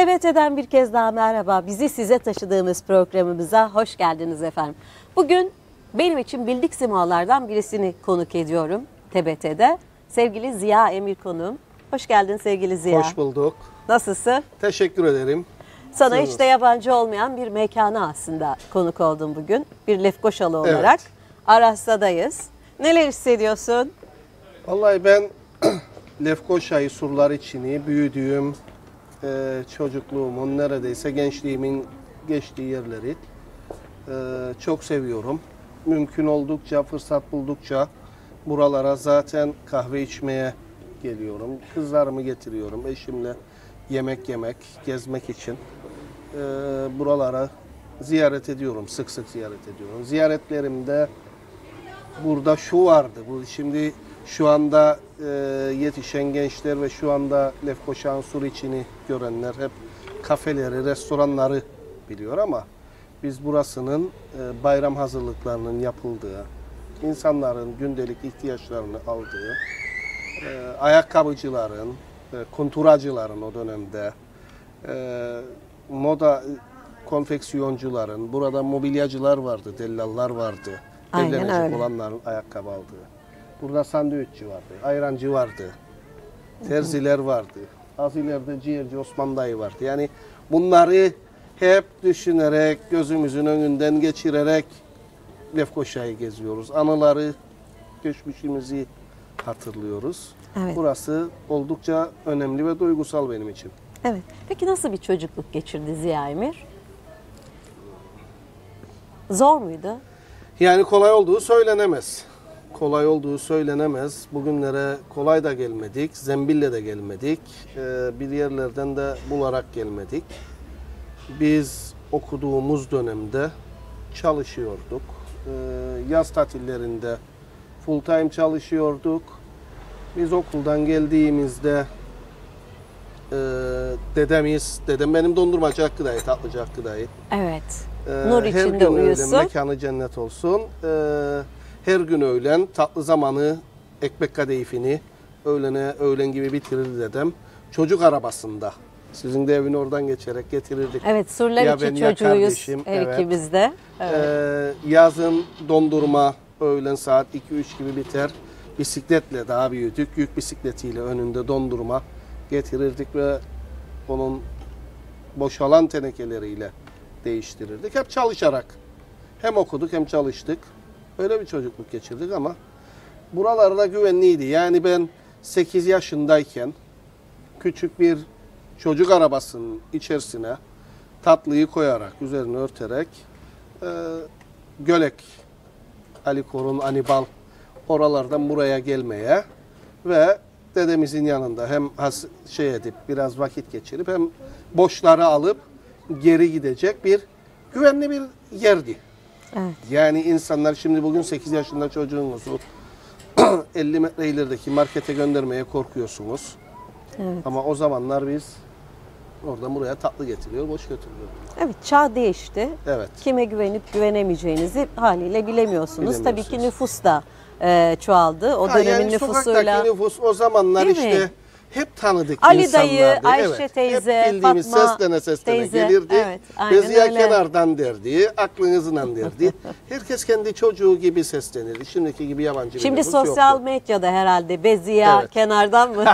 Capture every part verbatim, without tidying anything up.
T B T'den bir kez daha merhaba. Bizi size taşıdığımız programımıza hoş geldiniz efendim. Bugün benim için bildik simalardan birisini konuk ediyorum T B T'de. Sevgili Ziya Emir konuğum. Hoş geldin sevgili Ziya. Hoş bulduk. Nasılsın? Teşekkür ederim. Sana Sınır. hiç de yabancı olmayan bir mekana aslında konuk oldum bugün. Bir Lefkoşalı olarak. Evet. Aras'ta'dayız. Neler hissediyorsun? Vallahi ben Lefkoşa'yı, surlar içini, büyüdüğüm, e, çocukluğumun, neredeyse gençliğimin geçtiği yerleri e, çok seviyorum. Mümkün oldukça, fırsat buldukça buralara zaten kahve içmeye geliyorum. Kızlarımı getiriyorum, eşimle yemek yemek, gezmek için e, buralara ziyaret ediyorum, sık sık ziyaret ediyorum. Ziyaretlerimde burada şu vardı, bu şimdi şu anda e, yetişen gençler ve şu anda Lefkoşa'nın sur içini görenler hep kafeleri, restoranları biliyor ama biz burasının e, bayram hazırlıklarının yapıldığı, insanların gündelik ihtiyaçlarını aldığı, e, ayakkabıcıların, e, kunturacıların o dönemde, e, moda konfeksiyoncuların, burada mobilyacılar vardı, dellallar vardı. Aynen Evlenecek öyle. olanların ayakkabı aldığı. Burada sandviççi vardı, ayrancı vardı, terziler vardı. Az ileride ciğerci Osman dayı vardı. Yani bunları hep düşünerek, gözümüzün önünden geçirerek Lefkoşa'yı geziyoruz. Anıları, geçmişimizi hatırlıyoruz. Evet. Burası oldukça önemli ve duygusal benim için. Evet. Peki nasıl bir çocukluk geçirdi Ziya Emir? Zor muydu? Yani kolay olduğu söylenemez. Kolay olduğu söylenemez. Bugünlere kolay da gelmedik, zembille de gelmedik. Ee, bir yerlerden de bularak gelmedik. Biz okuduğumuz dönemde çalışıyorduk. Ee, yaz tatillerinde full time çalışıyorduk. Biz okuldan geldiğimizde e, dedemiz, dedem benim dondurmacı Hakkı dayı, tatlıcı Hakkı dayı. Evet. Ee, Nur her içinde gün uyusun. öğlen, mekanı cennet olsun. Ee, her gün öğlen tatlı zamanı ekmek kadayıfini öğlene öğlen gibi bitirirdi dedem. Çocuk arabasında. Sizin de evin oradan geçerek getirirdik. Evet, surlar Ya içi ben ya çocuğuyuz kardeşim, her evet. ikimiz de. Evet. Ee, yazın dondurma öğlen saat iki üç gibi biter. Bisikletle daha büyüdük. Yük bisikletiyle önünde dondurma getirirdik ve onun boşalan tenekeleriyle değiştirirdik. Hep çalışarak. Hem okuduk hem çalıştık. Öyle bir çocukluk geçirdik ama buralarda güvenliydi. Yani ben sekiz yaşındayken küçük bir çocuk arabasının içerisine tatlıyı koyarak, üzerine örterek e, Gölek, Ali Korun, Anibal oralardan buraya gelmeye ve dedemizin yanında hem has, şey edip biraz vakit geçirip hem boşları alıp geri gidecek bir güvenli bir yerdi. Evet. Yani insanlar şimdi bugün sekiz yaşında çocuğunuzu elli metre ilerideki markete göndermeye korkuyorsunuz. Evet. Ama o zamanlar biz oradan buraya tatlı getiriyor, boş götürüyorduk. Evet, çağ değişti. Evet. Kime güvenip güvenemeyeceğinizi haliyle bilemiyorsunuz. Tabii ki Bilemiyorsunuz. nüfus da e, çoğaldı. O Ha, dönemin yani nüfusuyla. sokaktaki nüfus o zamanlar Değil mi? işte hep tanıdık Ali insanlardı. dayı, Ayşe evet. teyze, hep bildiğimiz Fatma seslene seslene teyze. gelirdi. Evet, aynen Beziye öyle. kenardan derdi, aklınızla derdi. Herkes kendi çocuğu gibi seslenirdi. Şimdiki gibi yabancı bir Şimdi nüfus sosyal yoktu. medyada herhalde Beziya Evet. kenardan mı?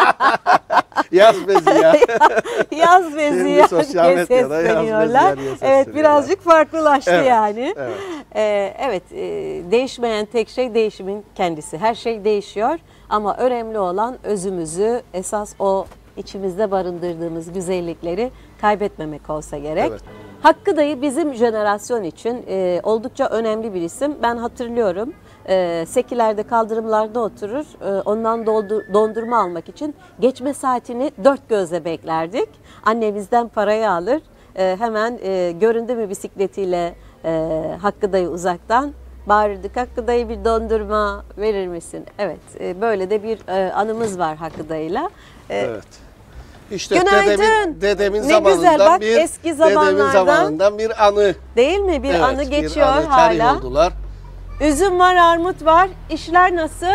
Yaz Beziye. Yaz Beziya sosyal diye medyada yaz sesleniyorlar. Beziye diye Evet, sesleniyorlar. birazcık farklılaştı Evet, yani. evet. Ee, evet, e, değişmeyen tek şey değişimin kendisi. Her şey değişiyor ama önemli olan özümüzü, esas o içimizde barındırdığımız güzellikleri kaybetmemek olsa gerek. Evet. Hakkı dayı bizim jenerasyon için e, oldukça önemli bir isim. Ben hatırlıyorum. E, Sekilerde, kaldırımlarda oturur. E, ondan doldu, dondurma almak için geçme saatini dört gözle beklerdik. Annemizden parayı alır. E, hemen e, göründü mü bisikletiyle e, Hakkı dayı uzaktan bağırırdık. Hakkı dayı bir dondurma verir misin? Evet, e, böyle de bir e, anımız var Hakkı dayıyla. E, Evet. İşte Günaydın. dedemin, dedemin Ne zamanından güzel, bak, bir eski dedemin zamanlardan- zamanından bir anı. Değil mi? Bir Evet, anı bir geçiyor anı, tarih hala. oldular. Üzüm var, armut var. İşler nasıl?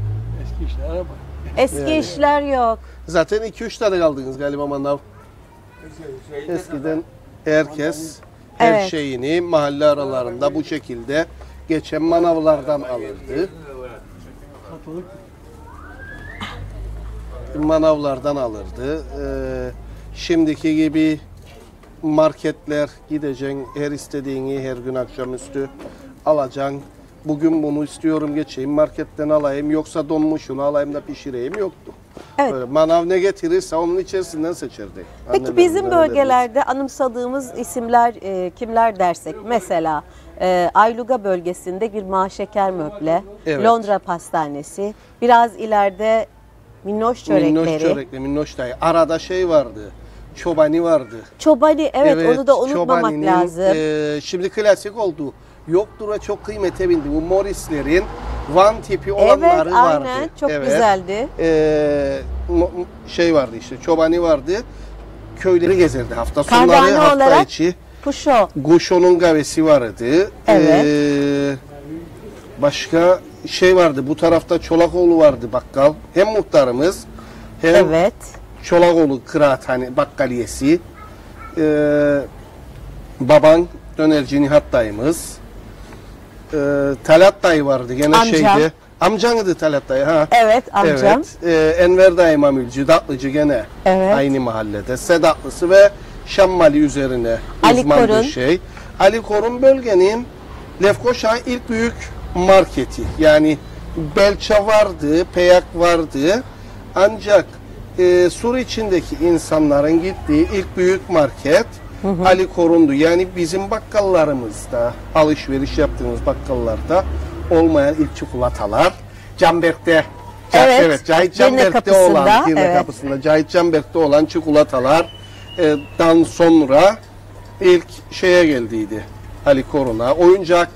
Eski işler ama. Eski Yani. işler yok. Zaten iki üç tane kaldınız galiba manav. Eskiden herkes her Evet. şeyini mahalle aralarında bu şekilde geçen manavlardan alırdı. Manavlardan alırdı. Ee, şimdiki gibi marketler gideceksin, her istediğini her gün akşamüstü alacaksın. Bugün bunu istiyorum geçeyim marketten alayım yoksa donmuşunu alayım da pişireyim yoktu. Evet. Böyle manav ne getirirse onun içerisinden seçerdik. Peki bizim bölgelerde anımsadığımız isimler e, kimler dersek mesela e, Ayluga bölgesinde bir Maşeker Möble, Evet. Londra Pastanesi, biraz ileride Minnoş Çörekleri. Minnoş çörekli, minnoş dayı. Arada şey vardı, çobani vardı. Çobani, evet, onu da unutmamak Çobani'nin, lazım. e, şimdi klasik oldu. Yoktur ve çok kıymete bindi. Bu Morris'lerin Van tipi olanları Evet, vardı. aynen, çok Evet. güzeldi. E, mo- şey vardı işte, çobani vardı. Köyleri gezerdi hafta sonları, Kardane hafta olarak içi. Puşo. Guşo'nun gavesi vardı. Evet. E, başka şey vardı. Bu tarafta Çolakoğlu vardı bakkal. Hem muhtarımız hem Evet. Çolakoğlu kıraathane bakkaliyesi. Ee, baban dönerci Nihat dayımız. Ee, Talat dayı vardı gene Amcam. şeyde. Amcanıydı Talat dayı ha. Evet, amcam. Evet. Ee, Enver dayı mamülcü, tatlıcı gene Evet. aynı mahallede. Sedatlısı ve Şammali üzerine Ali uzman Korun. bir şey. Ali Korun bölgenin Lefkoşa'nın ilk büyük marketi. Yani Belça vardı, Peyak vardı. Ancak e, Sur içindeki insanların gittiği ilk büyük market hı hı. Ali Korun'du. Yani bizim bakkallarımızda, alışveriş yaptığımız bakkallarda olmayan ilk çikolatalar. Canberk'te, Evet, evet Cahit Girne Canberk'te kapısında, olan, Girne evet. kapısında Cahit Canberk'te olan çikolatalar e, dan sonra ilk şeye geldiydi Ali Korun'a. Oyuncak.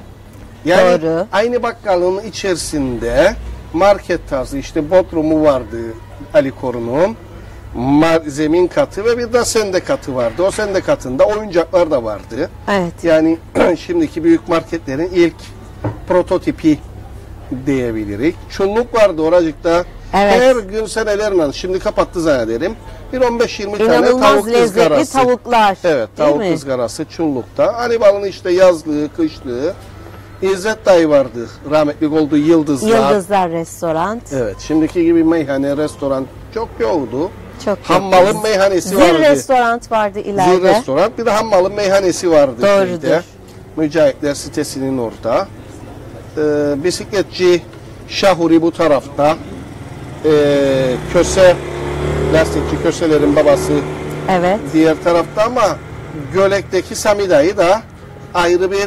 Yani Doğru. aynı bakkalın içerisinde market tarzı işte bodrumu vardı Ali Korun'un. Mar- zemin katı ve bir de sende katı vardı. O sende katında oyuncaklar da vardı. Evet. Yani şimdiki büyük marketlerin ilk prototipi diyebiliriz. Çulluk vardı oracıkta. Evet. Her gün senelerle şimdi kapattı zannederim. Bir on beş yirmi tane İnanılmaz tavuk lezzetli ızgarası. tavuklar. Evet, değil tavuk mi? ızgarası Çulluk'ta. Ali Bal'ın işte yazlığı, kışlığı. İzzet dayı vardı. Rahmetli olduğu Yıldızlar. Yıldızlar Restoran. Evet, şimdiki gibi meyhane, restoran çok yoktu. Çok Hammal'ın çok. meyhanesi Zil vardı. Restoran vardı ileride. Zil restoran. Bir de Hammal'ın meyhanesi vardı. Doğrudur. Şeyde. Mücahitler sitesinin orada. Ee, bisikletçi Şahuri bu tarafta. Ee, Köse, lastikçi Köselerin babası Evet. diğer tarafta ama Gölek'teki Sami dayı da ayrı bir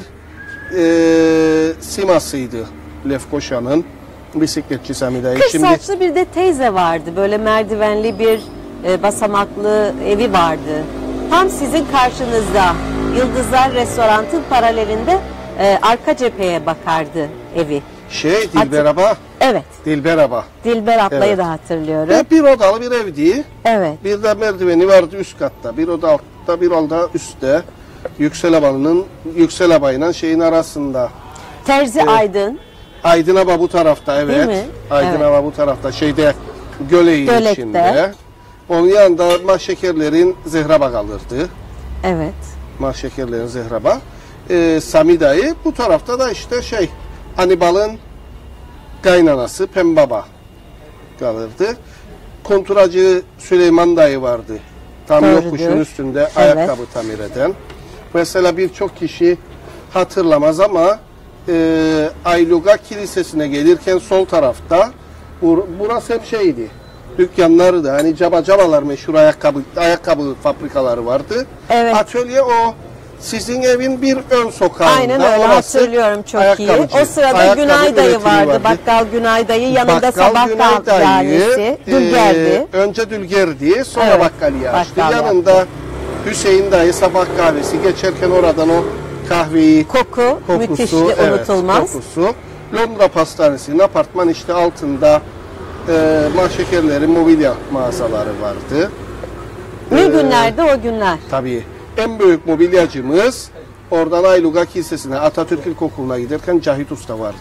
e, simasıydı Lefkoşa'nın. Bisikletçi Sami dayı. Kış Şimdi saçlı bir de teyze vardı. Böyle merdivenli bir e, basamaklı evi vardı. Tam sizin karşınızda Yıldızlar Restoran'ın paralelinde e, arka cepheye bakardı evi. şey Dilber Aba. Evet. Dilber Aba. Dilber ablayı Evet. da hatırlıyorum. Ve bir odalı bir evdi. Evet. Bir de merdiveni vardı üst katta. Bir oda altta, bir oda üstte. Yüksel Aba'nın Yüksel Aba'yla şeyin arasında. Terzi Aydın. Aydın Aba bu tarafta evet. Değil mi? Aydın Evet. Aba bu tarafta şeyde Göleğin Gölek'te. içinde. Onun yanında Mahşekerlerin Zehraba kalırdı. Evet. Mahşekerlerin Zehraba. Ee, Sami dayı bu tarafta da işte şey Hanibal'ın kaynanası Pembaba kalırdı. Konturacı Süleyman dayı vardı. Tam Doğrudur. yokuşun üstünde Evet. ayakkabı tamir eden. Mesela birçok kişi hatırlamaz ama e, Ayluga Kilisesi'ne gelirken sol tarafta bur- burası hep şeydi. Dükkanları da hani caba cabalar meşhur ayakkabı ayakkabı fabrikaları vardı. Evet. Atölye o sizin evin bir ön sokağında. Aynen öyle orası hatırlıyorum çok iyi. ayakkabıcı, O sırada ayakkabı Günay dayı üretimi vardı. Bakkal Günay dayı yanında Bakkal sabah Günay dayı, kahvesi. Dülgerdi. e, önce Dülgerdi, sonra Evet, bakkaliye açtı. bakkal Yanında Hüseyin dayı sabah kahvesi geçerken oradan o kahveyi Koku kokusu, müthişti, evet, unutulmaz. kokusu. Londra Pastanesi'nin apartman işte altında e, Mahşekerlerin mobilya mağazaları vardı. Ne Ee, günlerdi o günler. Tabii en büyük mobilyacımız oradan Ayluga Kilisesi'ne Atatürk İlkokulu'na giderken Cahit Usta vardı.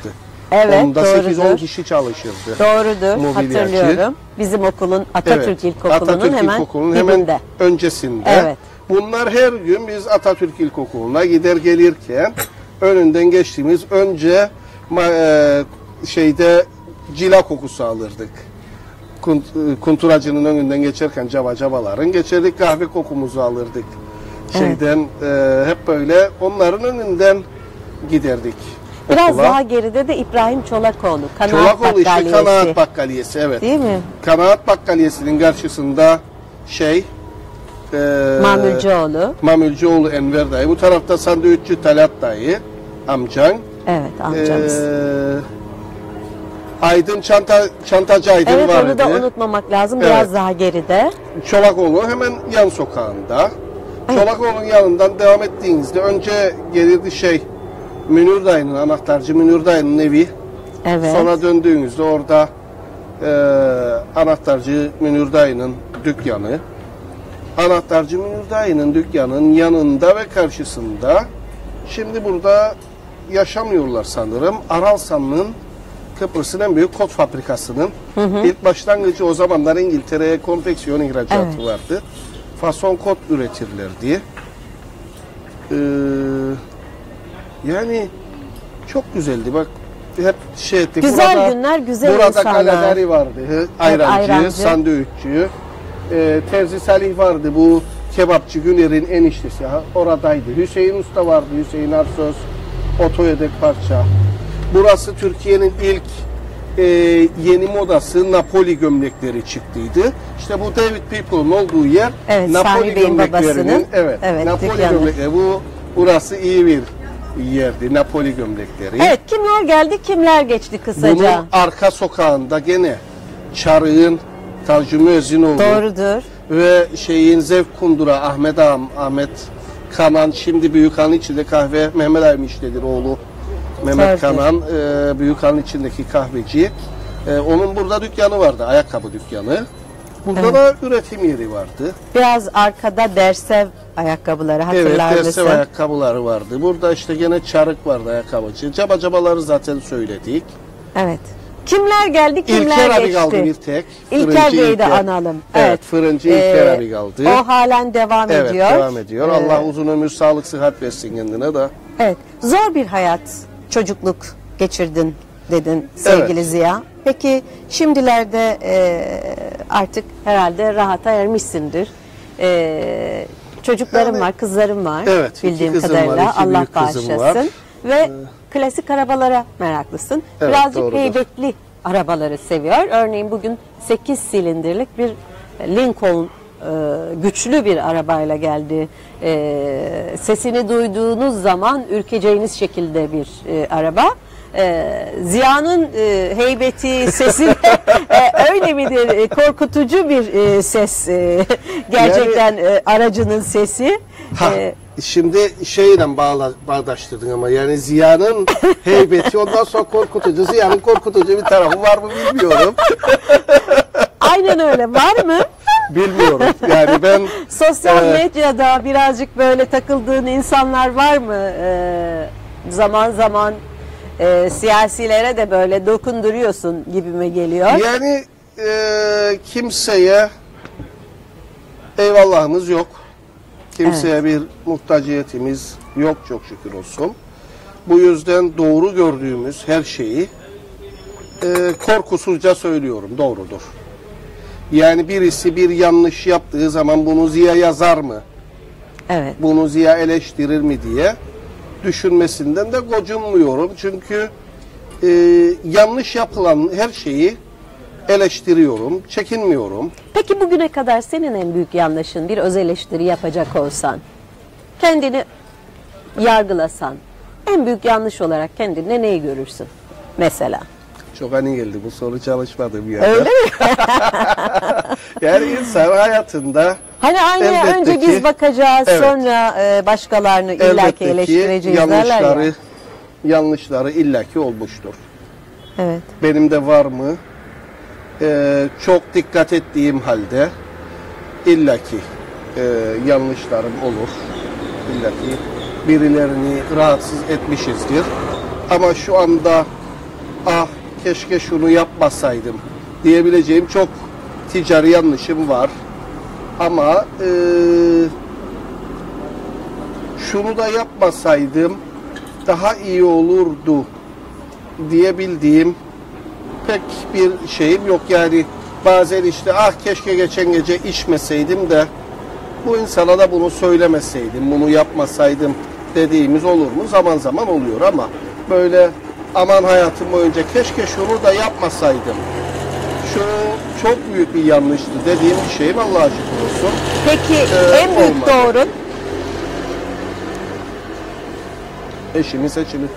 Evet, Onda sekiz on doğrudur. kişi çalışırdı. Doğrudur, Mobilyacı. hatırlıyorum. Bizim okulun Atatürk Evet, İlkokulu'nun Atatürk hemen İlkokulu'nun dibinde. hemen öncesinde. Evet. Bunlar her gün biz Atatürk İlkokulu'na gider gelirken önünden geçtiğimiz önce ma- e, şeyde cila kokusu alırdık. Kunt, e, kunturacının önünden geçerken cava cavaların geçerdik, kahve kokumuzu alırdık. Şeyden e, hep böyle onların önünden giderdik. Biraz okula. daha geride de İbrahim Çolakoğlu, Kanaat Çolakoğlu işte Bakkaliyesi. Kanaat Bakkaliyesi, evet. Değil mi? Kanaat Bakkaliyesi'nin karşısında şey e, Mamülcüoğlu. Mamülcüoğlu Enver dayı. Bu tarafta sandviççi Talat dayı, amcan. Evet, amcamız. E, Aydın Çanta, Çantacı Aydın evet, vardı. onu da unutmamak lazım. Evet. Biraz daha geride. Çolakoğlu hemen yan sokağında. Evet. Çolakoğlu'nun yanından devam ettiğinizde önce gelirdi şey Münir dayının, anahtarcı Münir dayının evi. Evet. Sonra döndüğünüzde orada e, anahtarcı Münir dayının dükkanı. Anahtarcı Münir dayının dükkanının yanında ve karşısında, şimdi burada yaşamıyorlar sanırım, Aralsan'ın Kıbrıs'ın en büyük kot fabrikasının hı hı. ilk başlangıcı, o zamanlar İngiltere'ye konfeksiyon ihracatı Evet. vardı. Fason kot üretirlerdi. Ee, yani çok güzeldi. Bak hep şey ettik. Güzel burada, günler, güzel burada insanlar. Burada kalederi vardı. Hı, Ayrancı, ayrancı. sandviççi. Ee, Terzi Salih vardı. Bu kebapçı Güner'in eniştesi. Ha, oradaydı. Hüseyin Usta vardı. Hüseyin Arsöz. Otoyedek parça. Burası Türkiye'nin ilk e, yeni modası Napoli gömlekleri çıktıydı. İşte bu David People'ın olduğu yer Evet, Napoli Sami Bey'in gömleklerinin, babasının, evet, evet, Napoli dükkanı. gömlekleri. Bu burası iyi bir yerdi. Napoli gömlekleri. Evet, kimler geldi, kimler geçti kısaca? Bunun arka sokağında gene Çarık'ın Tanju Müezzinoğlu Doğrudur. ve şeyin Zevk Kundura Ahmet Ağam, Ahmet Kanan, şimdi Büyükhan'ın içinde kahve, Mehmet Ağam işledir oğlu. Mehmet Tabii. Kanan, e, Büyükhan'ın içindeki kahveci. E, onun burada dükkanı vardı, ayakkabı dükkanı. Burada Evet. da üretim yeri vardı. Biraz arkada Dersev ayakkabıları, hatırlar Evet, mısın? Dersev ayakkabıları vardı. Burada işte gene Çarık vardı, ayakkabıcı. Caba cabaları zaten söyledik. Evet. Kimler geldi, kimler İlker abi geçti? kaldı bir tek. İlker Fırıncı Bey'i de İlker. analım. Evet, Evet. fırıncı İlker Ee, abi kaldı. O halen devam Evet, ediyor. devam ediyor. Ee, Allah uzun ömür, sağlık, sıhhat versin kendine de. Evet. Zor bir hayat, çocukluk geçirdin dedin sevgili Evet. Ziya. Peki şimdilerde e, artık herhalde rahata ermişsindir. E, çocuklarım Yani, var, kızlarım var. evet, iki bildiğim kızım kadarıyla. var, iki Allah büyük kızım bağışlasın. var. Ve klasik arabalara meraklısın. Evet, Birazcık doğrudur. heybetli arabaları seviyor. Örneğin bugün sekiz silindirlik bir Lincoln e, güçlü bir arabayla geldi. E, sesini duyduğunuz zaman ürkeceğiniz şekilde bir e, araba. E, Ziya'nın e, heybeti, sesi e, öyle midir? E, korkutucu bir e, ses. E, gerçekten e, aracının sesi. Ha, E, şimdi şeyle bağla, bağdaştırdın ama yani Ziya'nın heybeti, ondan sonra korkutucu. Ziya'nın korkutucu bir tarafı var mı bilmiyorum. aynen öyle. Var mı? Bilmiyorum. Yani ben Sosyal e, medyada birazcık böyle takıldığın insanlar var mı? Ee, zaman zaman e, siyasilere de böyle dokunduruyorsun gibime geliyor. yani e, kimseye eyvallahımız yok. Kimseye bir muhtaciyetimiz yok, çok şükür olsun. Bu yüzden doğru gördüğümüz her şeyi e, korkusuzca söylüyorum, doğrudur. Yani birisi bir yanlış yaptığı zaman bunu Ziya yazar mı? Evet. Bunu Ziya eleştirir mi diye düşünmesinden de gocunmuyorum. Çünkü e, yanlış yapılan her şeyi eleştiriyorum, çekinmiyorum. Peki bugüne kadar senin en büyük yanlışın, bir öz eleştiri yapacak olsan, kendini yargılasan, en büyük yanlış olarak kendinde neyi görürsün mesela? Çok hani geldi bu soru, çalışmadım yani. Öyle mi? Yani insan hayatında Hani aynı elbette önce ki- biz bakacağız, Evet. sonra e, başkalarını illaki elbette ki eleştireceğiz derler yanlışları, ya. yanlışları illaki olmuştur. Evet. Benim de var mı? Ee, çok dikkat ettiğim halde illaki e, yanlışlarım olur. İllaki birilerini rahatsız etmişizdir. Ama şu anda ah keşke şunu yapmasaydım diyebileceğim çok ticari yanlışım var. Ama e, şunu da yapmasaydım daha iyi olurdu diyebildiğim pek bir şeyim yok. Yani bazen işte ah keşke geçen gece içmeseydim de bu insana da bunu söylemeseydim, bunu yapmasaydım dediğimiz olur mu? Zaman zaman oluyor ama böyle aman hayatım boyunca keşke şunu da yapmasaydım, şu çok büyük bir yanlıştı dediğim bir şeyim Allah'a şükür olsun. Peki Ee, en büyük olmadı. doğrun? Eşimin seçimi.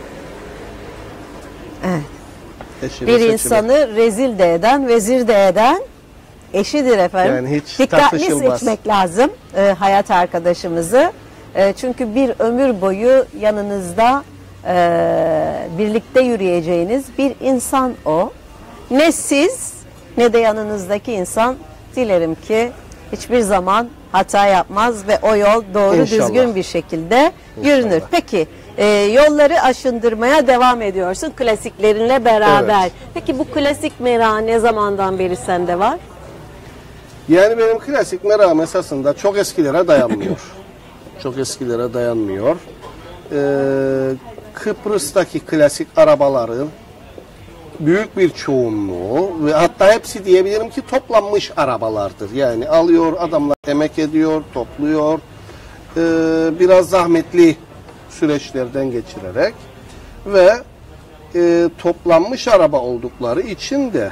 Evet. Eşimin Bir seçimi. insanı rezil de eden, vezir de eden eşidir efendim. Yani hiç dikkatli tartışılmaz. seçmek lazım e, hayat arkadaşımızı. E, çünkü bir ömür boyu yanınızda e, birlikte yürüyeceğiniz bir insan o. Ne siz ne de yanınızdaki insan dilerim ki hiçbir zaman hata yapmaz ve o yol doğru İnşallah. düzgün bir şekilde İnşallah. yürünür. Peki e, yolları aşındırmaya devam ediyorsun klasiklerinle beraber. Evet. Peki bu klasik merak ne zamandan beri sende var? Yani benim klasik merakım esasında çok eskilere dayanmıyor. Çok eskilere dayanmıyor. Ee, Kıbrıs'taki klasik arabaların büyük bir çoğunluğu ve hatta hepsi diyebilirim ki toplanmış arabalardır. Yani alıyor, adamlar emek ediyor, topluyor. Ee, biraz zahmetli süreçlerden geçirerek ve e, toplanmış araba oldukları için de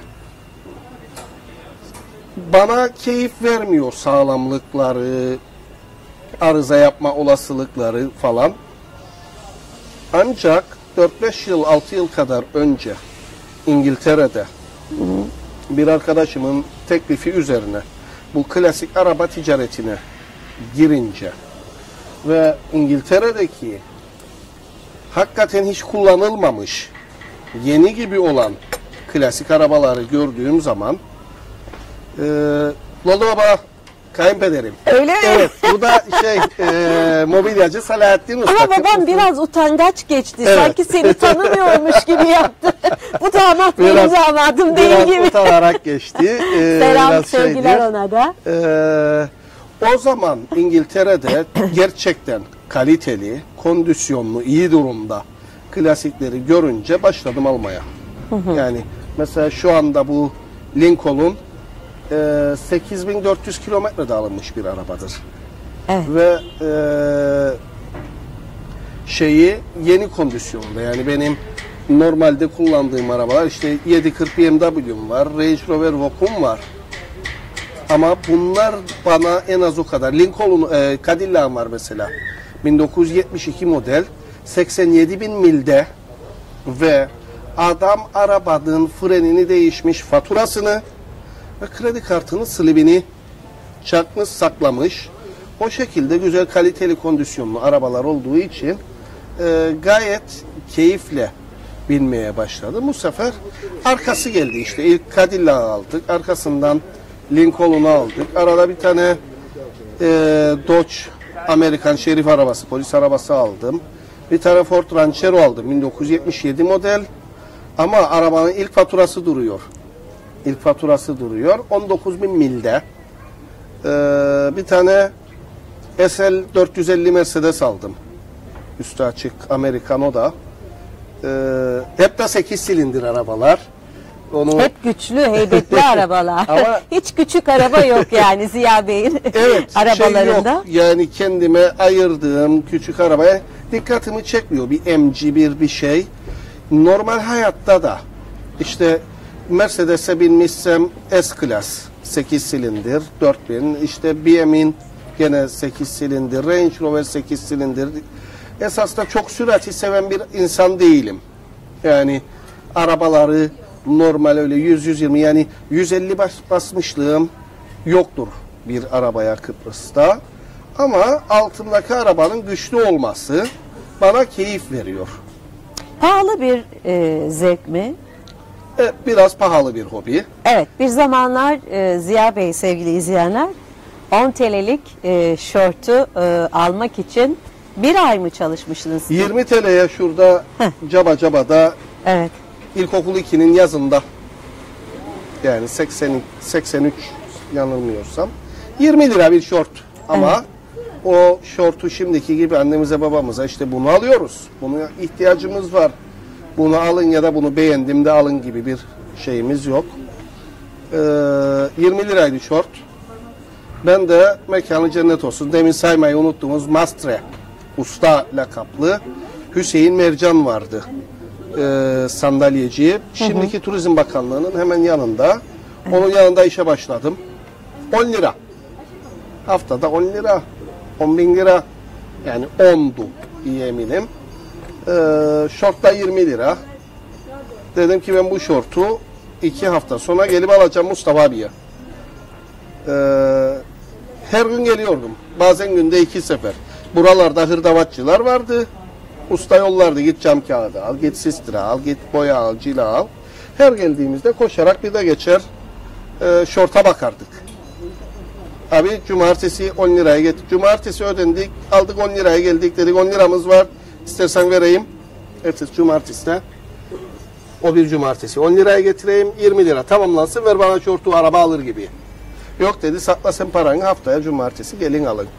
bana keyif vermiyor sağlamlıkları, arıza yapma olasılıkları falan. Ancak dört beş yıl, altı yıl kadar önce İngiltere'de bir arkadaşımın teklifi üzerine bu klasik araba ticaretine girince ve İngiltere'deki hakikaten hiç kullanılmamış, yeni gibi olan klasik arabaları gördüğüm zaman e, Lolo Baba kayınpederim. Öyle mi? Evet, bu da şey e, mobilyacı Salahattin Usta. Ama babam biraz utangaç geçti. Evet. Sanki seni tanımıyormuş gibi yaptı. Bu damat benim Biraz- damadım değil Biraz gibi. utanarak geçti. Ee, Selam biraz sevgiler şeydi. ona da. Ee, o zaman İngiltere'de gerçekten kaliteli, kondisyonlu, iyi durumda klasikleri görünce başladım almaya. Yani mesela şu anda bu Lincoln e, sekiz bin dört yüz kilometrede alınmış bir arabadır. Evet. Ve e, şeyi yeni kondisyonda, yani benim normalde kullandığım arabalar işte yedi kırk B M W'm var, Range Rover Voque'm var. Ama bunlar bana en az o kadar. Lincoln, e, Cadillac'm var mesela. bin dokuz yüz yetmiş iki model, seksen yedi bin milde ve adam arabanın frenini değişmiş, faturasını ve kredi kartının slibini çakmış, saklamış. O şekilde güzel, kaliteli, kondisyonlu arabalar olduğu için e, gayet keyifle binmeye başladım. Bu sefer arkası geldi işte. İlk Cadillac'ı aldık, arkasından Lincoln'u aldık. Arada bir tane e, Dodge Amerikan şerif arabası, polis arabası aldım. Bir tane Ford Ranchero aldım, bin dokuz yüz yetmiş yedi model. Ama arabanın ilk faturası duruyor. İlk faturası duruyor. on dokuz bin milde. Ee, bir tane S L dört yüz elli Mercedes aldım. Üstü açık Americano da. Ee, hep de sekiz silindir arabalar. Onu Hep güçlü, heybetli arabalar. Ama- Hiç küçük araba yok yani Ziya Bey'in evet, arabalarında. şey yok. Yani kendime ayırdığım küçük arabaya dikkatimi çekmiyor. Bir M G bir bir şey. Normal hayatta da işte Mercedes'e binmişsem S-Class sekiz silindir, dört bin. İşte B M'in gene sekiz silindir, Range Rover sekiz silindir. Esasında çok sürati seven bir insan değilim. Yani arabaları normal öyle yüz yüz yirmi, yani yüz elli bas, basmışlığım yoktur bir arabaya Kıbrıs'ta. Ama altındaki arabanın güçlü olması bana keyif veriyor. Pahalı bir e, zevk mi? Evet, biraz pahalı bir hobi. Evet, bir zamanlar e, Ziya Bey sevgili izleyenler on T L'lik e, şortu e, almak için bir ay mı çalışmıştınız? yirmi T L'ye şurada Heh. caba caba da Evet. İlkokul ikinin yazında. Yani seksen, seksen üç yanılmıyorsam. yirmi lira bir şort. Ama evet. O şortu şimdiki gibi annemize babamıza işte bunu alıyoruz. Buna ihtiyacımız var. Bunu alın ya da bunu beğendim de alın gibi bir şeyimiz yok. Ee, yirmi liraydı şort. Ben de mekanı cennet olsun. Demin saymayı unuttuğumuz Mastre usta lakaplı Hüseyin Mercan vardı. Ee, sandalyeci. Şimdiki hı hı. Turizm Bakanlığı'nın hemen yanında. Onun yanında işe başladım. on lira. Haftada on lira. on bin lira. Yani ondu iyi eminim. Ee, şortta yirmi lira. Dedim ki ben bu şortu iki hafta sonra gelip alacağım Mustafa abiye. Ee, her gün geliyordum. Bazen günde iki sefer. Buralarda hırdavatçılar vardı. Usta yollardı. Git cam kağıdı al, git sistra al, git boya al, cila al. Her geldiğimizde koşarak bir de geçer e, şorta bakardık. Abi cumartesi on liraya getirdik. Cumartesi ödendik. Aldık on liraya geldik. Dedik on liramız var. İstersen vereyim. Ertesi cumartesi de o bir cumartesi. on liraya getireyim. yirmi lira tamamlansın. Ver bana şortu araba alır gibi. Yok dedi sakla sen paranı haftaya cumartesi gelin alın.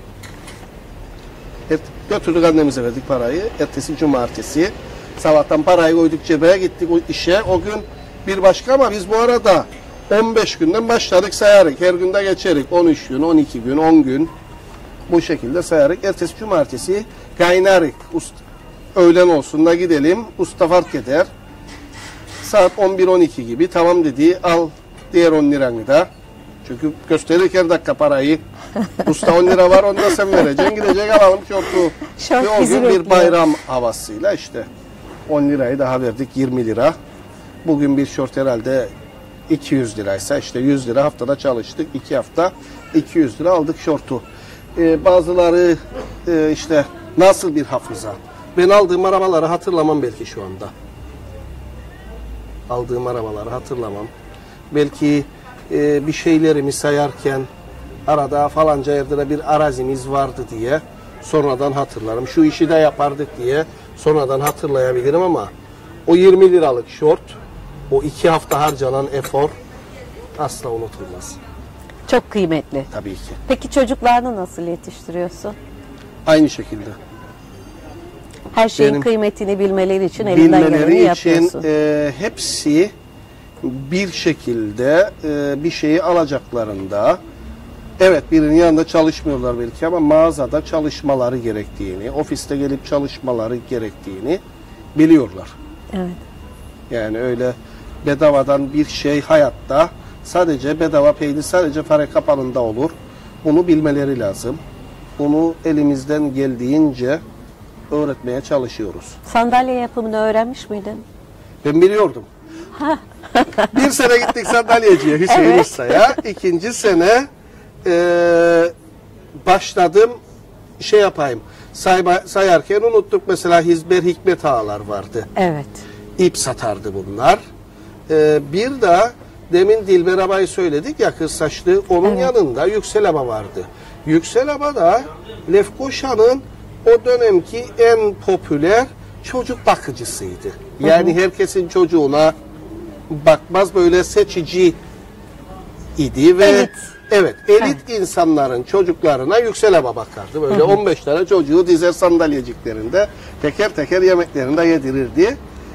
Hep götürdük annemize verdik parayı. Ertesi cumartesi sabahtan parayı koyduk cebeye gittik o işe. O gün bir başka ama biz bu arada on beş günden başladık sayarak. Her günde geçerik. on üç gün, on iki gün, on gün. Bu şekilde sayarak. Ertesi cumartesi kaynarık. Usta, öğlen olsun da gidelim. Usta fark eder. Saat on bir on iki gibi tamam dedi. Al diğer on liranı da. Çünkü gösterir her dakika parayı. Usta on lira var onu da sen vereceksin. Gidecek alalım şortu. Şort ve o gün bekliyor. Bir bayram havasıyla işte on lirayı daha verdik yirmi lira. Bugün bir şort herhalde iki yüz liraysa işte yüz lira haftada çalıştık. iki hafta iki yüz lira aldık şortu. Ee, bazıları e, işte nasıl bir hafıza. Ben aldığım arabaları hatırlamam belki şu anda. Aldığım arabaları hatırlamam. Belki e, bir şeylerimi sayarken arada falanca yerde de bir arazimiz vardı diye sonradan hatırlarım. Şu işi de yapardık diye sonradan hatırlayabilirim ama o yirmi liralık şort, o iki hafta harcanan efor asla unutulmaz. Çok kıymetli. Tabii ki. Peki çocuklarını nasıl yetiştiriyorsun? Aynı şekilde. Her şeyin Benim kıymetini bilmeleri için elinden geleni için, yapıyorsun. E, hepsi bir şekilde e, bir şeyi alacaklarında, evet birinin yanında çalışmıyorlar belki ama mağazada çalışmaları gerektiğini, ofiste gelip çalışmaları gerektiğini biliyorlar. Evet. Yani öyle bedavadan bir şey hayatta sadece bedava peynir sadece fare kapanında olur. Bunu bilmeleri lazım. Bunu elimizden geldiğince öğretmeye çalışıyoruz. Sandalye yapımını öğrenmiş miydin? Ben biliyordum. Bir sene gittik sandalyeciye Hüseyin evet. Usta'ya. İkinci sene e, başladım şey yapayım. Sayma, sayarken unuttuk mesela Hizber Hikmet ağalar vardı. Evet. İp satardı bunlar. E, bir de demin Dilber abayı söyledik ya kız saçlı. Onun evet. yanında Yüksel Aba vardı. Yüksel Aba da Lefkoşa'nın o dönemki en popüler çocuk bakıcısıydı. Yani hı hı. herkesin çocuğuna bakmaz böyle seçici idi ve evet, evet elit evet. insanların çocuklarına Yüksel Aba bakardı. Böyle hı hı. on beş tane çocuğu dizer sandalyeciklerinde teker teker yemeklerinde yedirirdi.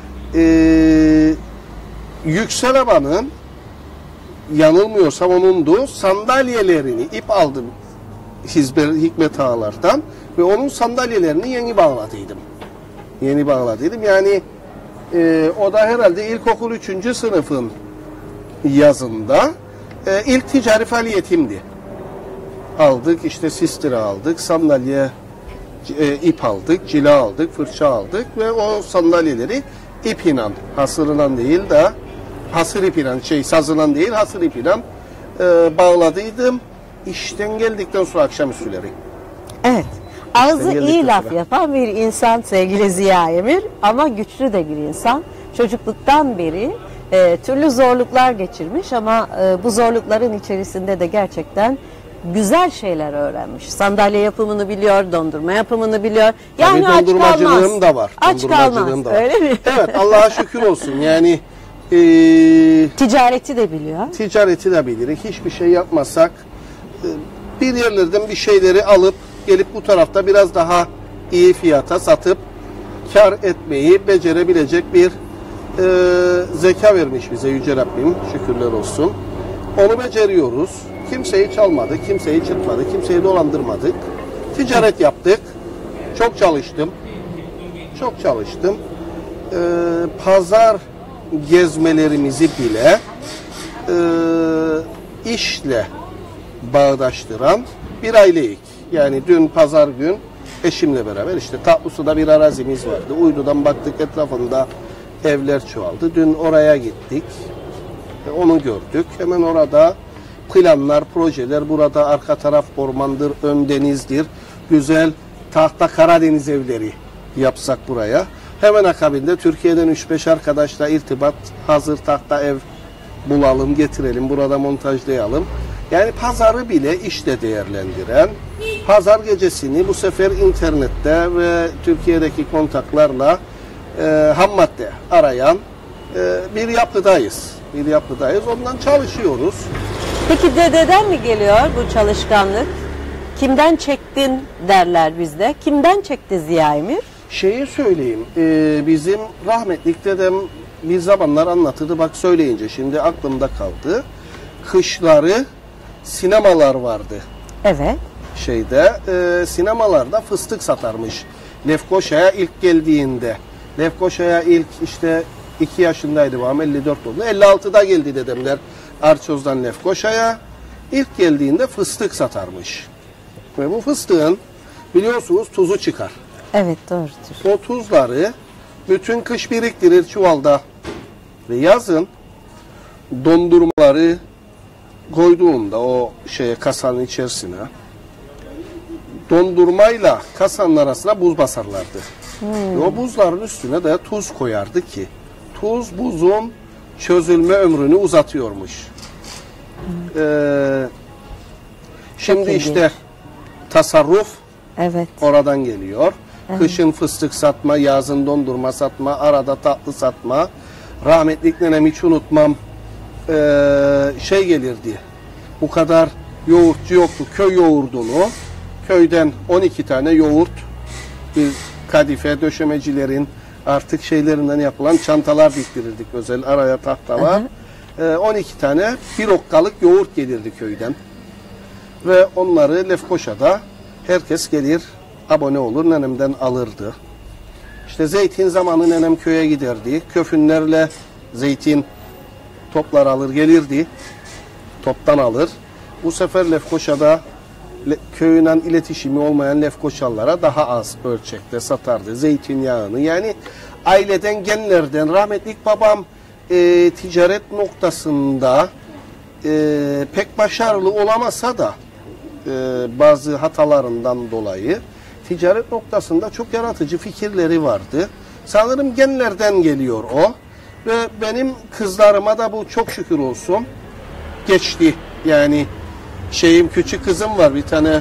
Ee, Yüksel Aba'nın yanılmıyorsam onundu sandalyelerini ip aldım Hizber Hikmet ağalardan ve onun sandalyelerini yeni bağladıydım. Yeni bağladıydım. Yani e, o da herhalde ilkokul üçüncü sınıfın yazında e, ilk ticari faaliyetimdi. Aldık işte sistira aldık, sandalye e, ip aldık, cila aldık, fırça aldık ve o sandalyeleri ip inan, hasırınan değil de hasır ip inan, şey sazınan değil hasır ip inan e, bağladıydım. İşten geldikten sonra akşamüstüleri. Evet. Ağzı iyi laf sonra yapan bir insan sevgili Ziya Emir ama güçlü de bir insan. Çocukluktan beri e, türlü zorluklar geçirmiş ama e, bu zorlukların içerisinde de gerçekten güzel şeyler öğrenmiş. Sandalye yapımını biliyor, dondurma yapımını biliyor. Yani Tabii aç dondurmacılığım kalmaz. da var. Aç Dondurmacılığım kalmaz. da var. Öyle mi? Evet, Allah'a şükür olsun. Yani e, Ticareti de biliyor. ticareti de bilirik. Hiçbir şey yapmasak e, bir yerlerden bir şeyleri alıp gelip bu tarafta biraz daha iyi fiyata satıp kar etmeyi becerebilecek bir e, zeka vermiş bize Yüce Rabbim. Şükürler olsun. Onu beceriyoruz. Kimseyi çalmadık, kimseyi çırpmadık, kimseyi dolandırmadık. Ticaret yaptık. Çok çalıştım. Çok çalıştım. Ee, pazar gezmelerimizi bile e, işle bağdaştıran bir aileyik. Yani dün pazar gün eşimle beraber işte Tatlısu'da bir arazimiz vardı. Uydu'dan baktık, etrafında evler çoğaldı. Dün oraya gittik. Onu gördük. Hemen orada planlar, projeler, burada arka taraf ormandır, ön denizdir. Güzel tahta Karadeniz evleri yapsak buraya. Hemen akabinde Türkiye'den üç beş arkadaşla irtibat, hazır tahta ev bulalım, getirelim, burada montajlayalım. Yani pazarı bile işle değerlendiren, pazar gecesini bu sefer internette ve Türkiye'deki kontaklarla e, ham madde arayan e, bir yapıdayız. Bir yapıdayız. Ondan çalışıyoruz. Peki dededen mi geliyor bu çalışkanlık? Kimden çektin derler bizde. Kimden çekti Ziya Emir? Şeyi söyleyeyim, e, bizim rahmetlik dedem bir zamanlar anlatırdı, bak söyleyince şimdi aklımda kaldı. Kışları sinemalar vardı. Evet. Şeyde, e, sinemalarda fıstık satarmış. Lefkoşa'ya ilk geldiğinde. Lefkoşa'ya ilk işte iki yaşındaydı babam, elli dört oldu. elli altıda geldi dedemler Arçoz'dan Lefkoşa'ya. İlk geldiğinde fıstık satarmış. Ve bu fıstığın biliyorsunuz tuzu çıkar. Evet, doğrudur. O tuzları bütün kış biriktirir çuvalda ve yazın dondurmaları koyduğunda o şeye, kasanın içerisine, dondurmayla kasanın arasına buz basarlardı. Hmm. Ve o buzların üstüne de tuz koyardı ki tuz buzun çözülme ömrünü uzatıyormuş. Hmm. Ee, şimdi işte tasarruf evet. oradan geliyor. Evet. Kışın fıstık satma, yazın dondurma satma, arada tatlı satma. Rahmetlik nenem hiç unutmam, ee, şey gelirdi. Bu kadar yoğurtçu yoktu. Köy yoğurdunu, köyden on iki tane yoğurt, bir kadife, döşemecilerin artık şeylerinden yapılan çantalar diktirirdik. Özel araya tahtalar. Ee, on iki tane bir okkalık yoğurt gelirdi köyden. Ve onları Lefkoşa'da herkes gelir, abone olur, nenemden alırdı. İşte zeytin zamanı nenem köye giderdi. Köfünlerle zeytin toplar alır gelirdi. Toptan alır. Bu sefer Lefkoşa'da köyünden iletişimi olmayan Lefkoşalılara daha az ölçekte satardı zeytinyağını. Yani aileden, genlerden, rahmetlik babam e, ticaret noktasında e, pek başarılı olamasa da e, bazı hatalarından dolayı ticaret noktasında çok yaratıcı fikirleri vardı. Sanırım genlerden geliyor o. Ve benim kızlarıma da bu çok şükür olsun geçti. Yani şeyim, küçük kızım var bir tane,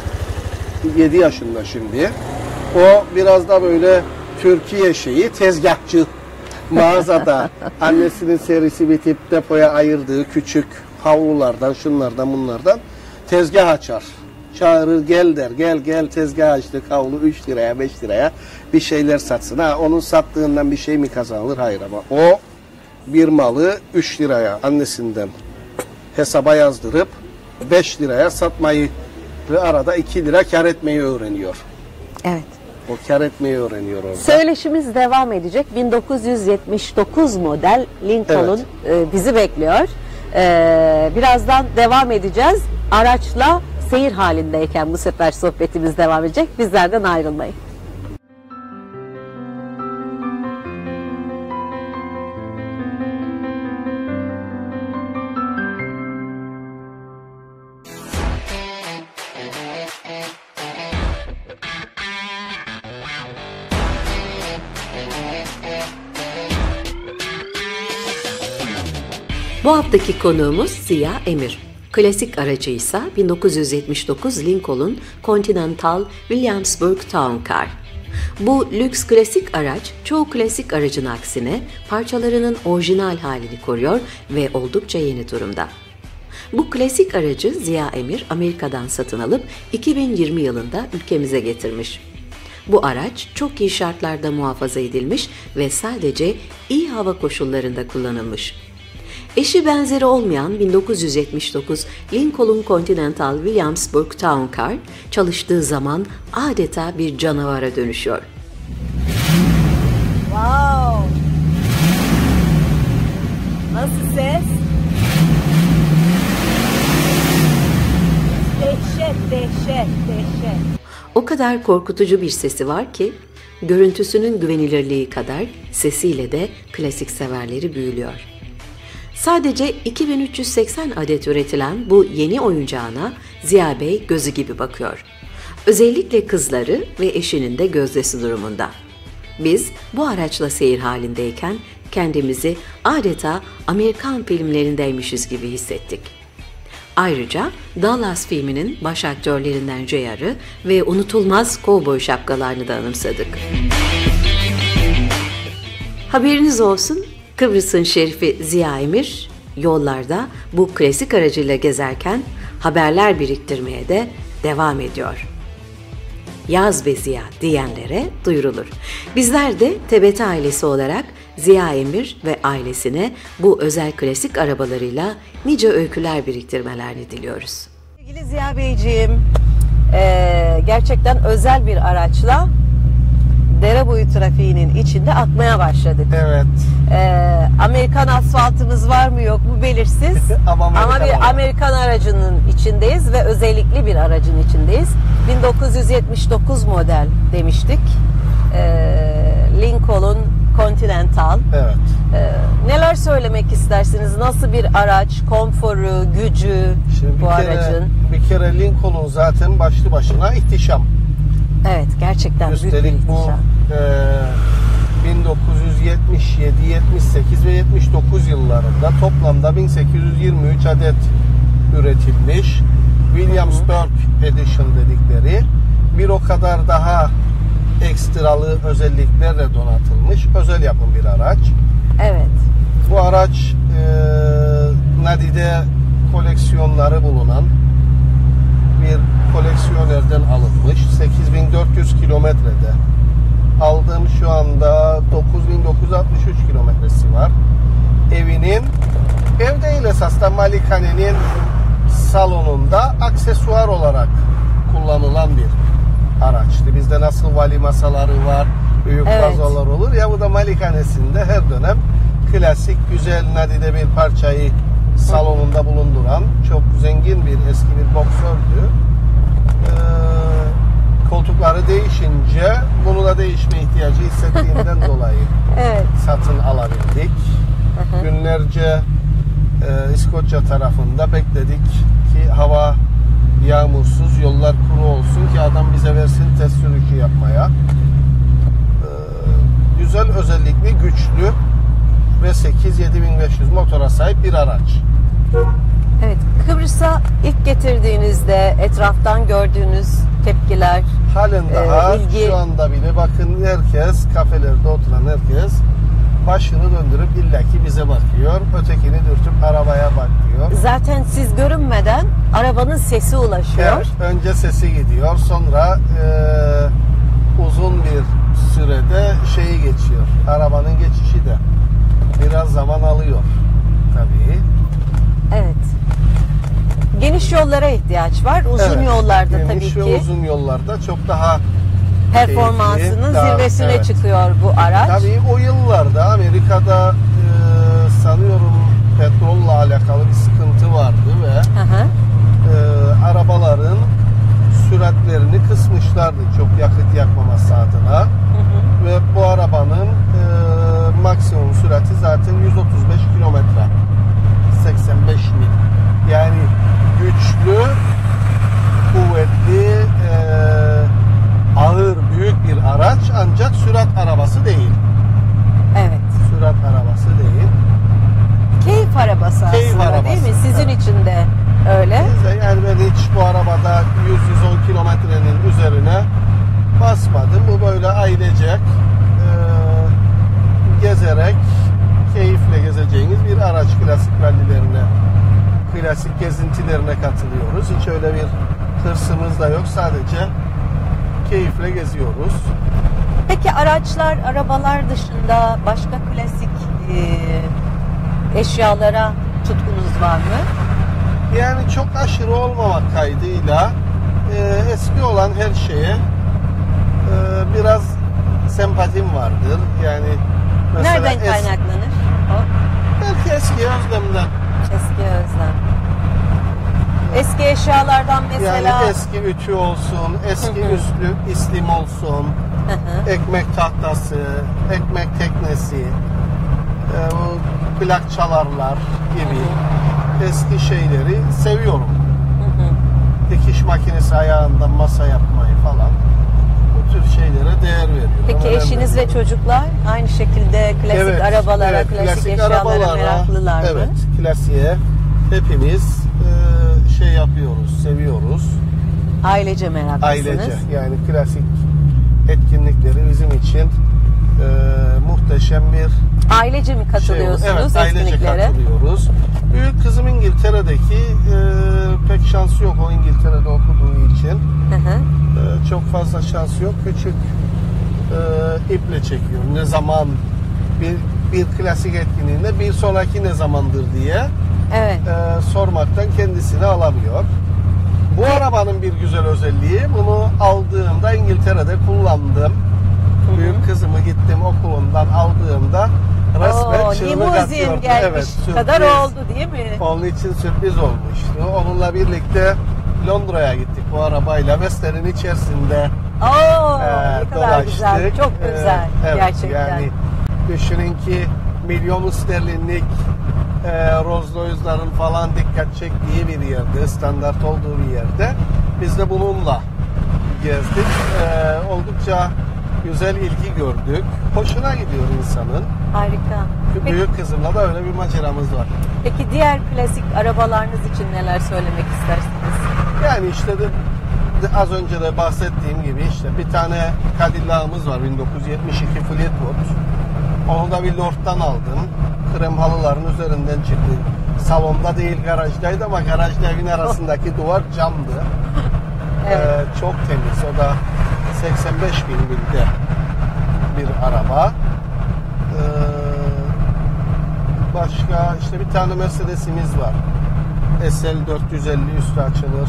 yedi yaşında şimdi. O biraz da böyle Türkiye şeyi, tezgahçı. Mağazada annesinin serisi bitip depoya ayırdığı küçük havlulardan, şunlardan bunlardan tezgah açar. Çağırır, gel der, gel gel tezgah açtık, havlu üç liraya beş liraya bir şeyler satsın. Ha, onun sattığından bir şey mi kazanılır? Hayır, ama o bir malı üç liraya annesinden hesaba yazdırıp beş liraya satmayı ve arada iki lira kar etmeyi öğreniyor. Evet. O kar etmeyi öğreniyor orada. Söyleşimiz devam edecek. bin dokuz yüz yetmiş dokuz model Lincoln evet. e, bizi bekliyor. E, birazdan devam edeceğiz. Araçla seyir halindeyken bu sefer sohbetimiz devam edecek. Bizlerden ayrılmayın. Bu haftaki konuğumuz Ziya Emir. Klasik aracı ise bin dokuz yüz yetmiş dokuz Lincoln Continental Williamsburg Town Car. Bu lüks klasik araç çoğu klasik aracın aksine parçalarının orijinal halini koruyor ve oldukça yeni durumda. Bu klasik aracı Ziya Emir Amerika'dan satın alıp iki bin yirmi yılında ülkemize getirmiş. Bu araç çok iyi şartlarda muhafaza edilmiş ve sadece iyi hava koşullarında kullanılmış. Eşi benzeri olmayan bin dokuz yüz yetmiş dokuz Lincoln Continental Williamsburg Town Car çalıştığı zaman adeta bir canavara dönüşüyor. Wow! Nasıl ses? Dehşet, dehşet, dehşet. O kadar korkutucu bir sesi var ki, görüntüsünün güvenilirliği kadar sesiyle de klasik severleri büyülüyor. Sadece iki bin üç yüz seksen adet üretilen bu yeni oyuncağına Ziya Bey gözü gibi bakıyor. Özellikle kızları ve eşinin de gözdesi durumunda. Biz bu araçla seyir halindeyken kendimizi adeta Amerikan filmlerindeymişiz gibi hissettik. Ayrıca Dallas filminin baş aktörlerinden J R'ı ve unutulmaz kovboy şapkalarını da anımsadık. Haberiniz olsun, Kıbrıs'ın şerifi Ziya Emir yollarda bu klasik aracıyla gezerken haberler biriktirmeye de devam ediyor. Yaz be Ziya diyenlere duyurulur. Bizler de T B T ailesi olarak Ziya Emir ve ailesine bu özel klasik arabalarıyla nice öyküler biriktirmelerini diliyoruz. Sevgili Ziya Beyciğim, e, gerçekten özel bir araçla dere boyu trafiğinin içinde akmaya başladık. Evet. Ee, Amerikan asfaltımız var mı yok mu belirsiz. Ama Ama Amerikan bir araba. Amerikan aracının içindeyiz ve özellikli bir aracın içindeyiz. bin dokuz yüz yetmiş dokuz model demiştik. Ee, Lincoln Continental. Evet. Ee, neler söylemek istersiniz? Nasıl bir araç? Konforu, gücü Şimdi bir bu kere, aracın? Bir kere Lincoln zaten başlı başına ihtişam. Evet, gerçekten büyük bir Üstelik bu ihtişam. e, bin dokuz yüz yetmiş yedi, yetmiş sekiz ve yetmiş dokuz yıllarında toplamda bin sekiz yüz yirmi üç adet üretilmiş. Williamsburg Edition dedikleri bir o kadar daha ekstralı özelliklerle donatılmış özel yapım bir araç. Evet. Bu araç e, nadide koleksiyonları bulunan bir koleksiyonerden alınmış. sekiz bin dört yüz kilometrede. Aldığım şu anda dokuz bin dokuz yüz altmış üç kilometresi var. Evinin, ev değil esasında malikanenin salonunda aksesuar olarak kullanılan bir araçtı. Bizde nasıl vali masaları var, büyük Evet. vazolar olur ya, bu da malikanesinde her dönem klasik, güzel, nadide bir parçayı salonunda bulunduran çok zengin bir eski bir boksördü. Ee, koltukları değişince bunu da değişme ihtiyacı hissettiğimden dolayı Evet. satın alabildik. Hı hı. Günlerce e, İskoçya tarafında bekledik ki hava yağmursuz, yollar kuru olsun ki adam bize versin test sürüşü yapmaya. Ee, güzel, özellikli, güçlü ve sekiz yedi bin beş yüz motora sahip bir araç. Evet, Kıbrıs'a ilk getirdiğinizde etraftan gördüğünüz tepkiler, Halen daha Ee, ilgi- şu anda bile bakın, herkes, kafelerde oturan herkes başını döndürüp illaki bize bakıyor. Ötekini dürtüp arabaya bakıyor. zaten siz görünmeden arabanın sesi ulaşıyor. Evet, önce sesi gidiyor, sonra e, uzun bir sürede şeyi geçiyor. Arabanın geçişi de biraz zaman alıyor tabii. Evet. Geniş yollara ihtiyaç var. Uzun Evet, yollarda geniş tabii ve ki uzun yollarda çok daha performansının keyifli, daha- zirvesine evet. çıkıyor bu araç. Tabii o yıllarda Amerika'da e, sanıyorum petrolle alakalı bir sıkıntı vardı ve Hı hı. e, arabaların süratlerini kısmışlardı çok yakıt yakmaması adına. Hı hı. Ve bu arabanın e, maksimum sürati zaten yüz otuz beş kilometre, seksen beş mil. Yani güçlü, kuvvetli, e, ağır, büyük bir araç, ancak sürat arabası değil. Evet. Sürat arabası değil. Keyif arabası Keyif aslında arabası, değil mi? Sizin evet. için de öyle. Biz de yani ben hiç bu arabada yüz yüz on kilometrenin üzerine basmadım. Bu böyle ailecek e, gezerek keyifle gezeceğiniz bir araç. Klasik rallilerine, klasik gezintilerine katılıyoruz. Hiç öyle bir hırsımız da yok. Sadece keyifle geziyoruz. Peki araçlar, arabalar dışında başka klasik e, eşyalara tutkunuz var mı? Yani çok aşırı olmamak kaydıyla e, eski olan her şeye e, biraz sempatim vardır. Yani mesela Nereden es- kaynaklanır? O belki eski özlemden. eski özlem. Eski eşyalardan mesela... Yani eski ütü olsun, eski Hı hı. üslü islim olsun, Hı hı. ekmek tahtası, ekmek teknesi, e, bu plak çalarlar gibi eski şeyleri seviyorum. Hı hı. Dikiş makinesi ayağından masa yapmayı falan, bu tür şeylere değer veriyorum. Peki Önemli. eşiniz ve çocuklar aynı şekilde klasik Evet, arabalara, evet, klasik, eşyalara arabalara, meraklılar mı? Evet, klasiğe hepimiz e, şey yapıyoruz, seviyoruz. Ailece meraklısınız. Ailece, yani klasik etkinlikleri bizim için e, muhteşem bir Ailece mi şey. katılıyorsunuz Evet, ailece etkinliklere? katılıyoruz. Büyük kızım İngiltere'deki, e, pek şansı yok o İngiltere'de okuduğu için. Hı hı. E, çok fazla şansı yok. Küçük e, iple çekiyor. Ne zaman bir bir klasik etkinliğinde bir sonraki ne zamandır diye Evet. e, sormaktan kendisini alamıyor. Bu arabanın bir güzel özelliği, bunu aldığımda İngiltere'de kullandım. Büyük kızımı gittim okulundan aldığımda resmen Oo, çığlık limuzin atıyordu. gelmiş Evet, sürpriz. kadar oldu değil mi? Onun için sürpriz olmuştu. Onunla birlikte Londra'ya gittik bu arabayla. Western'in içerisinde Oo, e, ne kadar dolaştık. güzel, çok E, güzel evet, gerçekten. Yani düşünün ki milyon sterlinlik e, Rolls Royce'ların falan dikkat çektiği bir yerde, standart olduğu bir yerde biz de bununla gezdik. E, oldukça güzel ilgi gördük. Hoşuna gidiyor insanın. Harika. Peki, Büyük kızımla da öyle bir maceramız var. peki diğer klasik arabalarınız için neler söylemek istersiniz? Yani işte de, de az önce de bahsettiğim gibi işte bir tane Cadillac'ımız var, bin dokuz yüz yetmiş iki Fleetwood. Onu da bir Lord'dan aldım. Krem halıların üzerinden çıktı. Salonda değil, garajdaydı ama garajla evin arasındaki duvar camdı. Evet. Ee, çok temiz. O da seksen beş bin binde bir araba. Ee, başka işte bir tane Mercedes'imiz var. S L dört yüz elli üstü açılır.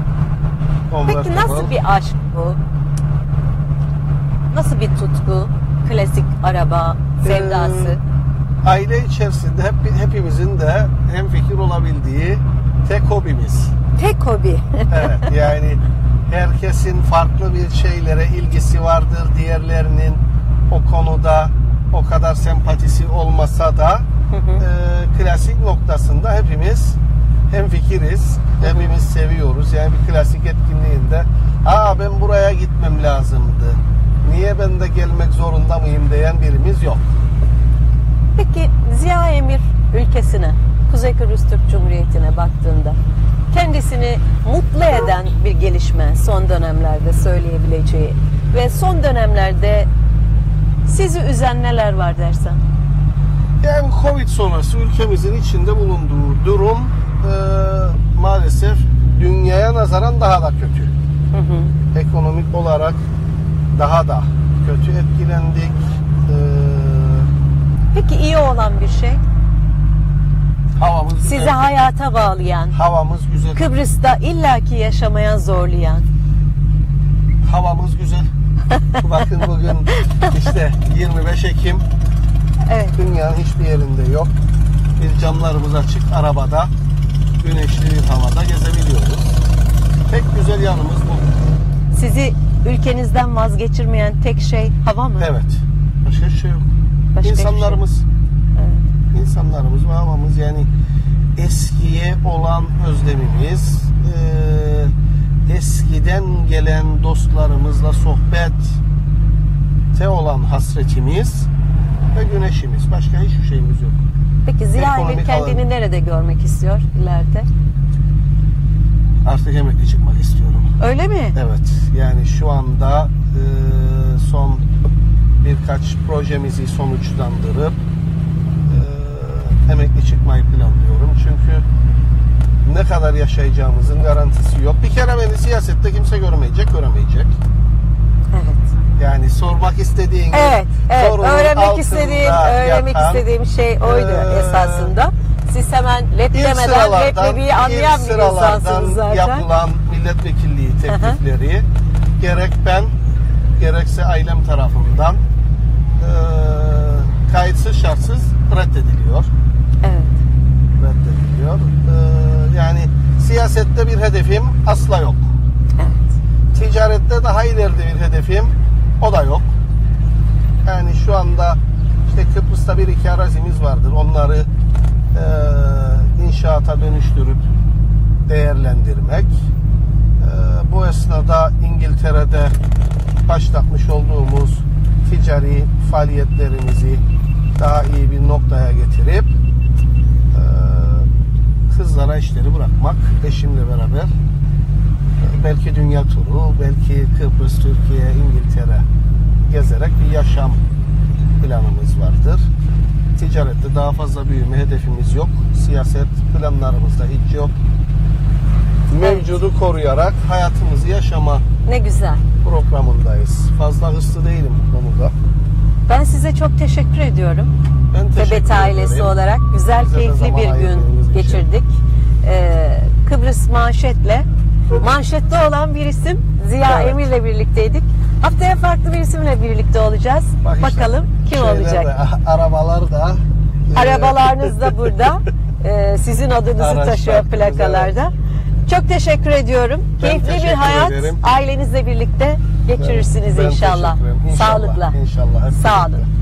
Peki nasıl bir aşk bu? Nasıl bir tutku? Klasik araba sevdası. Ee, aile içerisinde hep, hepimizin de hemfikir olabildiği tek hobimiz. Tek hobi. Evet, yani herkesin farklı bir şeylere ilgisi vardır. Diğerlerinin o konuda o kadar sempatisi olmasa da e, klasik noktasında hepimiz hemfikiriz. Hepimiz seviyoruz. Yani bir klasik etkinliğinde aa ben buraya gitmem lazımdı, niye ben de gelmek zorunda mıyım diyen birimiz yok. Peki Ziya Emir ülkesine, Kuzey Kıbrıs Türk Cumhuriyeti'ne baktığında kendisini mutlu eden bir gelişme son dönemlerde söyleyebileceği ve son dönemlerde sizi üzen neler var dersen? Yani Covid sonrası ülkemizin içinde bulunduğu durum e, maalesef dünyaya nazaran daha da kötü. Hı hı. Ekonomik olarak daha da kötü etkilendik. E, Peki iyi olan bir şey, havamız güzel. sizi hayata bağlayan, Havamız güzel. Kıbrıs'ta illaki yaşamaya zorlayan. Havamız güzel. Bakın bugün işte yirmi beş Ekim. Evet. Dünyanın hiçbir yerinde yok. Biz camlarımız açık, arabada güneşli bir havada gezebiliyoruz. Tek güzel yanımız bu. Sizi ülkenizden vazgeçirmeyen tek şey hava mı? Evet. Başka bir şey yok. Başka hiçbir İnsanlarımız. şey. Evet. İnsanlarımız ve havamız, yani eskiye olan özlemimiz, e, eskiden gelen dostlarımızla sohbete olan hasretimiz ve güneşimiz. Başka hiçbir şeyimiz yok. Peki Ziya Ekonomik Emir kendini alan. nerede görmek istiyor ileride? Artık emekli çıkmak istiyorum. Öyle mi? Evet, yani şu anda e, son birkaç projemizi sonuçlandırıp e, emekli çıkmayı planlıyorum. Çünkü ne kadar yaşayacağımızın garantisi yok. Bir kere beni siyasette kimse görmeyecek, göremeyecek. Evet. Yani sormak istediğin, Evet, evet. sorunun Öğrenmek altında istediğim, öğrenmek yatan, istediğim şey oydu e, esasında. Siz hemen lep İlk demeden sıralardan, leblebiyi anlayan ilk bir sıralardan insansınız zaten. yapılan milletvekilliği teklifleri gerek ben gerekse ailem tarafından e, kayıtsız şartsız reddediliyor. Evet. Reddediliyor. E, yani siyasette bir hedefim asla yok. Evet. Ticarette daha ileride bir hedefim o da yok. Yani şu anda işte Kıbrıs'ta bir iki arazimiz vardır. Onları e, inşaata dönüştürüp değerlendirmek. E, bu esnada İngiltere'de başlatmış olduğumuz ticari faaliyetlerimizi daha iyi bir noktaya getirip e, kızlara işleri bırakmak, eşimle beraber e, belki dünya turu, belki Kıbrıs, Türkiye, İngiltere gezerek bir yaşam planımız vardır. Ticarette daha fazla büyüme hedefimiz yok. Siyaset planlarımızda hiç yok. Mevcudu koruyarak hayatımızı yaşama Ne güzel. programındayız. Fazla hırslı değilim bu konuda. Ben size çok teşekkür ediyorum. Ben teşekkür Tebet ailesi ederim. olarak güzel, Bize de keyifli zaman bir gün ayırdığınız için. geçirdik. Ee, Kıbrıs manşetle, manşette olan bir isim Ziya Evet. Emir'le birlikteydik. Haftaya farklı bir isimle birlikte olacağız. Bak işte, Bakalım kim şeyler olacak? de, arabalar da e, Arabalarınız da burada. Ee, sizin adınızı Araç taşıyor farkımız, plakalarda. Çok teşekkür ediyorum. Ben Keyifli bir teşekkür hayat ederim. ailenizle birlikte geçirirsiniz Ben inşallah. teşekkür ederim. İnşallah, Sağlıkla. inşallah, hep Sağ birlikte. olun.